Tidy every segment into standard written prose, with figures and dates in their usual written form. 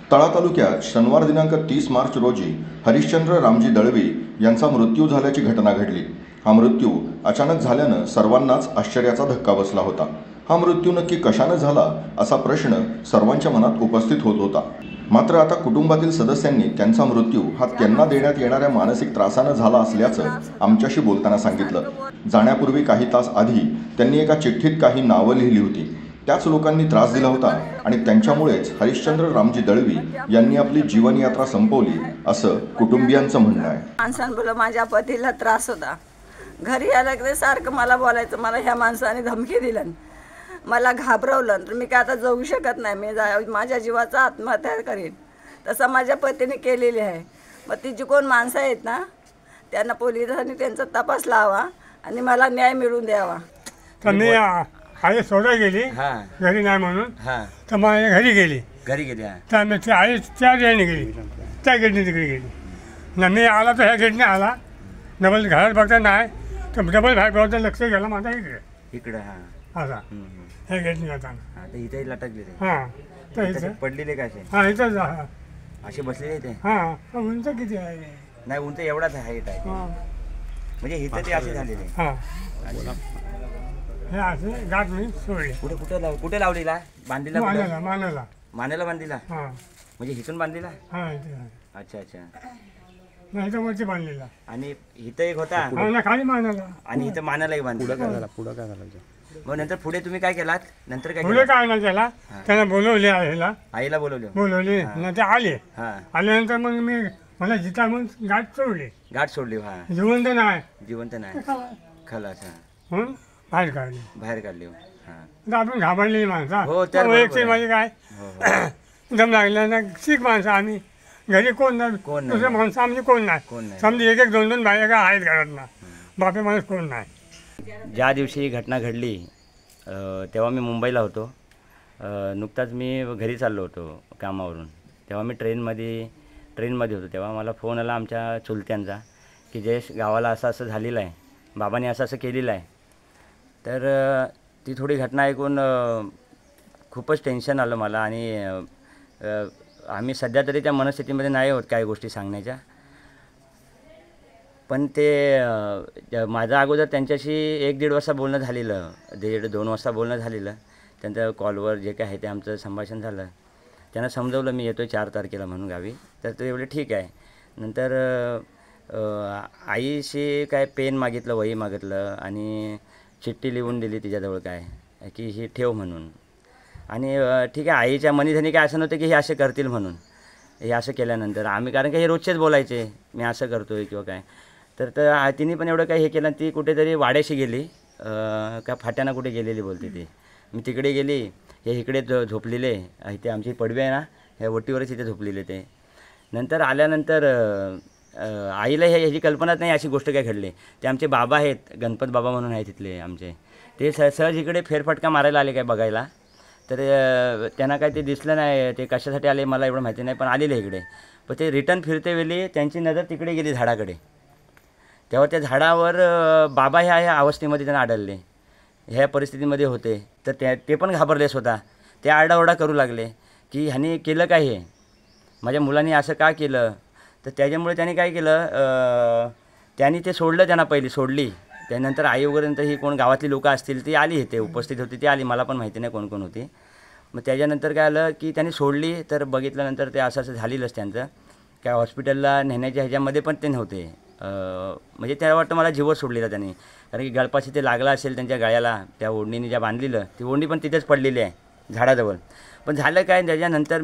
तळा तालुक्यात शनिवार दिनांक 30 मार्च रोजी हरिश्चंद्र रामजी दळवी यांचा मृत्यू झाल्याची घटना घडली। हा मृत्यू अचानक झाल्यानं सर्वांनाच आश्चर्याचा धक्का बसला होता। हा मृत्यू नक्की कशाने झाला असा प्रश्न सर्वांच्या मनात उपस्थित होत होता। मात्र आता कुटुंबातील सदस्यांनी त्यांचा मृत्यू हा त्यांना देण्यात येणाऱ्या मानसिक त्रासाने झाला असल्याचं आमच्याशी बोलताना सांगितलं। जाण्यापूर्वी काही तास आधी त्यांनी एका चिठ्ठीत काही नावं लिहिली होती। त्याच लोकांनी त्रास दिला होता आणि त्यांच्यामुळेच हरिश्चंद्र रामजी दळवी यांनी आपली जीवनयात्रा संपवली असं कुटुंबियांचं म्हणणं आहे। माणसांना माझ्या पतीला त्रास होता, घरी आलं की सारखं मला बोलायचं, मला ह्या माणसाने धमकी दिली, मला घाबरवलं, तर मी काय आता जाऊ शकत नाही, मी माझ्या जीवाचा आत्महत्या करीन तसं माझ्या पतीने केलेली आहे। मग ती जी कोण माणसं आहेत ना त्यांना पोलिसांनी त्यांचा तपास लावा आणि मला न्याय मिळवून द्यावा। तर मी आई सोडा गेली घरी नाही म्हणून, तर माझ्या घरी गेली तर मी ती आई त्या गेटने गेली, त्या गेटने तिकडे गेली ना। मी आला तर ह्या गेटने आला, डबल घरात बघता नाही तर डबल बाहेर बघता लक्ष गेला माझा इकडे असा ह्या गेटने जाताना इथे लटकले हां तर इथं पडलेले काय हां इथंच असे बसलेले ते हां उंच किती आहे नाही उंच एवढाच हाईट आहे म्हणजे इथं ते असे झालेले हां हे असे गाठ मी सोडली। कुठे लावलेला बांधलेला मानाला मानेला बांधलेला हां म्हणजे हिथून बांधलेला हां इथे अच्छा नाही इथं वरती बांधलेला आणि इथं एक होता खाली मानाला आणि इथं मानाला एक बांधलेला पुढं काय झालं मग नंतर पुढे तुम्ही काय केलात नंतर काय पुढे काय नाही केला त्यांना बोलवले आईला बोलवली नंतर आले आल्यानंतर मग मी मला जिता मग गाठ सोडली जिवंत नाही खलास बाहेर काढली आपण घाबरलेली माणसं हो तर म्हणजे काय दम लागला ना शिक माणसं आम्ही घरी कोण नाही दुसरं माणसं आमची कोण नाही समजा एक दोन बाया काय आहेत घरात ना बापे माणूस कोण नाही। ज्या दिवशी ही घटना घडली तेव्हा मी मुंबईला होतो, नुकताच मी घरी चाललो होतो कामावरून, तेव्हा मी ट्रेनमध्ये होतो। तेव्हा मला फोन आला आमच्या चुलत्यांचा की जयेश गावाला असं झालेलं आहे, बाबांनी असं केलेलं आहे। तर ती थोडी घटना ऐकून खूपच टेन्शन आलं मला आणि आम्ही सध्या तरी त्या मनस्थितीमध्ये नाही आहोत काही गोष्टी सांगण्याच्या, पण ते माझं अगोदर त्यांच्याशी 1-1.5 वाजता बोलणं झालेलं, 1.5-2 वाजता बोलणं झालेलं। त्यांचं कॉलवर जे काय आहे ते आमचं संभाषण झालं। त्यांना समजवलं मी येतो 4 तारखेला म्हणून गावी, तर ते एवढे ठीक आहे। नंतर आईशी काय पेन मागितलं, वही मागितलं आणि चिठ्ठी लिहून दिली तिच्याजवळ काय की ही ठेव म्हणून। आणि ठीक आहे आईच्या मनीधनी काय असं नव्हतं की हे असे करतील म्हणून, हे असं केल्यानंतर आम्ही कारण की हे रोजचेच बोलायचे मी असं करतो आहे किंवा काय, तर तिने पण एवढं काही हे केलं। ती कुठेतरी वाड्याशी गेली का फाट्यानं कुठे गेलेली बोलते ती, मी तिकडे गेली, हे इकडे झोपलेले, इथे आमची पडवी आहे ना ह्या वटीवरच इथे झोपलेले ते। नंतर आल्यानंतर आईला ह्याची कल्पनाच नाही अशी गोष्ट काय घडली। ते आमचे बाबा आहेत, गणपत बाबा म्हणून आहे तिथले आमचे, ते सहज इकडे फेरफटका मारायला आले काय बघायला, तर त्यांना काय ते दिसलं नाही, ते कशासाठी आले मला एवढं माहिती नाही, पण आलेले इकडे। पण ते रिटर्न फिरते वेळी त्यांची नजर तिकडे गेली झाडाकडे, तेव्हा त्या झाडावर बाबा ह्या अवस्थेमध्ये त्यांना आढळले, ह्या परिस्थितीमध्ये होते। तर ते पण घाबरले स्वतः, ते आरडाओरडा करू लागले की ह्याने केलं काय, हे माझ्या मुलांनी असं का केलं। तर त्याच्यामुळे त्यांनी काय केलं, त्यांनी ते सोडलं, त्यांना पहिली सोडली, त्यानंतर आई वगैरे नंतर ही कोण गावातली लोकं असतील ती आली, इथे उपस्थित होती ती आली, मला पण माहिती नाही कोण कोण होती। मग त्याच्यानंतर काय आलं की त्यांनी सोडली, तर बघितल्यानंतर ते असं झालेलंच त्यांचं काय हॉस्पिटलला नेण्याच्या ह्याच्यामध्ये पण ते नव्हते, म्हणजे त्या वाटतं मला जीवच सोडलेला त्यांनी, कारण की गळपाशी ते लागला असेल त्यांच्या गळ्याला, त्या ओढणीने ज्या बांधलेलं ती ओढणी पण तिथेच पडलेली आहे झाडाजवळ। पण झालं काय त्याच्यानंतर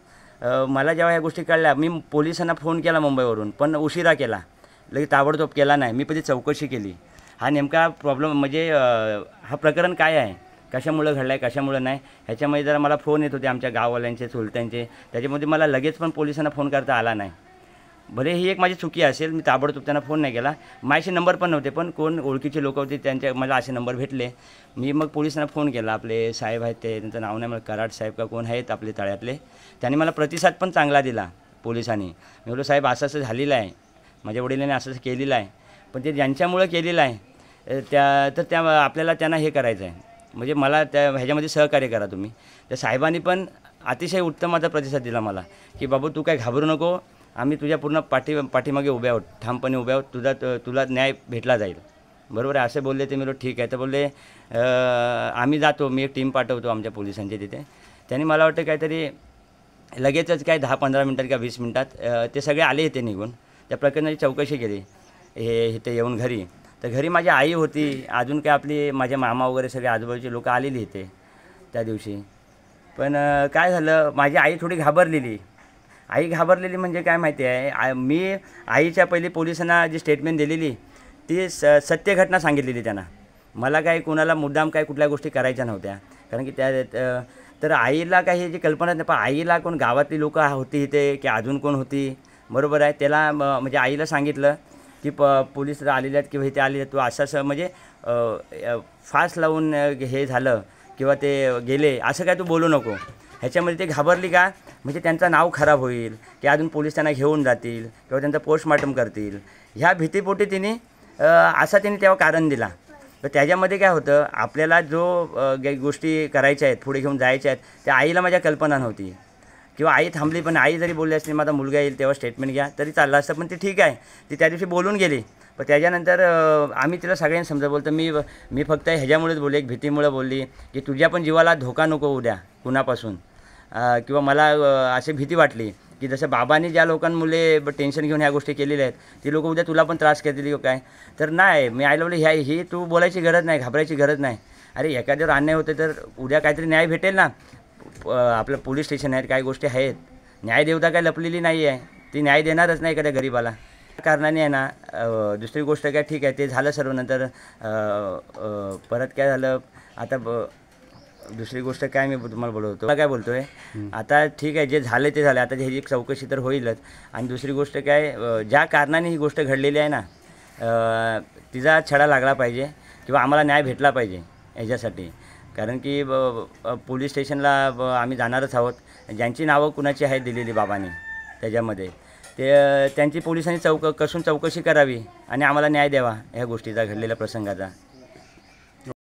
मला जेव्हा ह्या गोष्टी कळल्या मी पोलिसांना फोन केला मुंबईवरून, पण उशिरा केला, लगेच ताबडतोब केला नाही। मी पण ती चौकशी केली, हा नेमका प्रॉब्लेम म्हणजे हा प्रकरण काय आहे, कशामुळं घडलं आहे कशामुळं नाही, ह्याच्यामध्ये जरा मला फोन येत होते आमच्या गाववाल्यांचे चुलत्यांचे, त्याच्यामध्ये मला लगेच पण पोलिसांना फोन करता आला नाही। भले ही एक माझी चुकी असेल, मी ताबडतोब त्यांना फोन नाही केला, माझ्याशी नंबर पण नव्हते, पण कोण ओळखीचे लोक होते त्यांच्या मला असे नंबर भेटले, मी मग पोलिसांना फोन केला। आपले साहेब आहेत ते, त्यांचं नाव नाही मला, कराड साहेब का कोण आहेत आपले तळ्यातले, त्यांनी मला प्रतिसाद पण चांगला दिला पोलिसांनी। मी बोललो साहेब असं झालेलं आहे, माझ्या वडिलांनी असं केलेलं आहे, पण ते ज्यांच्यामुळं केलेलं आहे आपल्याला त्यांना हे करायचं आहे, म्हणजे मला त्या ह्याच्यामध्ये सहकार्य करा तुम्ही। त्या साहेबांनी पण अतिशय उत्तमाचा प्रतिसाद दिला मला, की बाबू तू काय घाबरू नको, आम्ही तुझ्या पूर्ण पाठीमागे उभे आहोत, ठामपणे उभे आहोत, तुला न्याय भेटला जाईल. बरोबर आहे असे बोलले. ते मी बोललो ठीक आहे. तर बोलले आम्ही जातो, मी एक टीम पाठवतो आमच्या पोलिसांची तिथे. त्यांनी मला वाटतं काहीतरी लगेचच काय 10-15 मिनटात किंवा 20 मिनटात ते सगळे आले इथे निघून. त्या प्रकरणाची चौकशी केली इथे येऊन घरी. तर घरी माझी आई होती, अजून काय आपली माझे मामा वगैरे सगळे आजूबाजूचे लोक आलेली इथे त्या दिवशी. पण काय झालं, माझी आई थोडी घाबरलेली. आई घाबरलेली म्हणजे काय माहिती आहे, मी आईच्या पहिली पोलिसांना जी स्टेटमेंट दिलेली ती सत्य घटना सांगितलेली त्यांना. मला काही कोणाला मुद्दाम काय कुठल्या गोष्टी करायच्या नव्हत्या, कारण की त्या तर आईला काही याची कल्पना नाही. पण आईला कोण गावातली लोक होती इथे की अजून कोण होती, बरोबर आहे. त्याला म्हणजे आईला सांगितलं की पोलीस आलेले आहेत किंवा इथे आलेले आहेत, तू असं म्हणजे फास लावून हे झालं किंवा ते गेले असं काय तू बोलू नको. ह्याच्यामध्ये ते घाबरली का, म्हणजे त्यांचं नाव खराब होईल की अजून पोलीस त्यांना घेऊन जातील किंवा त्यांचं पोस्टमॉर्टम करतील, ह्या भीतीपोटी तिने त्यांनी तेव्हा कारण दिला. तर त्याच्यामध्ये काय होतं, आपल्याला जो गोष्टी करायच्या आहेत पुढे घेऊन जायच्या आहेत त्या आईला माझ्या कल्पना नव्हती किंवा आई थांबली. पण आई जरी बोलली असली माझा मुलगा येईल तेव्हा स्टेटमेंट घ्या तरी चाललं असतं, पण ती ठीक आहे, ती त्या दिवशी बोलून गेली. पण त्याच्यानंतर आम्ही तिला सगळ्यांनी समजा बोलतो मी फक्त ह्याच्यामुळेच बोलले, एक भीतीमुळे बोलली की तुझ्या पण जीवाला धोका नको उद्या कुणापासून, किंवा मला अशी भीती वाटली की जसं बाबांनी ज्या लोकांमुळे टेन्शन घेऊन ह्या गोष्टी केलेल्या आहेत ती लोक उद्या तुला पण त्रास करतील काय. तर नाही, मी आईला बोलले ही तू बोलायची गरज नाही, घाबरायची गरज नाही. अरे एखाद्यावर अन्याय होते तर उद्या काहीतरी न्याय भेटेल ना. आपलं पोलीस स्टेशन आहेत, काही गोष्टी आहेत, न्यायदेवता काय लपलेली नाही आहे, ती न्याय देणारच नाही एखाद्या गरीबाला. कारणाने आहे ना. दुसरी गोष्ट काय, ठीक आहे ते झालं सर्व. नंतर परत काय झालं, आता दुसरी गोष्ट काय मी तुम्हाला बोलवतो, काय बोलतो आहे आता, ठीक आहे जे झालं ते झालं, आता ह्याची चौकशी तर होईलच. आणि दुसरी गोष्ट काय, ज्या कारणाने ही गोष्ट घडलेली आहे ना, तिचा छडा लागला पाहिजे किंवा आम्हाला न्याय भेटला पाहिजे ह्याच्यासाठी. कारण की पोलीस स्टेशनला आम्ही जाणारच आहोत. ज्यांची नावं कुणाची आहेत दिलेली बाबांनी त्याच्यामध्ये, त्यांची पोलिसांनी कसून चौकशी करावी आणि आम्हाला न्याय द्यावा ह्या गोष्टीचा, घडलेल्या प्रसंगाचा.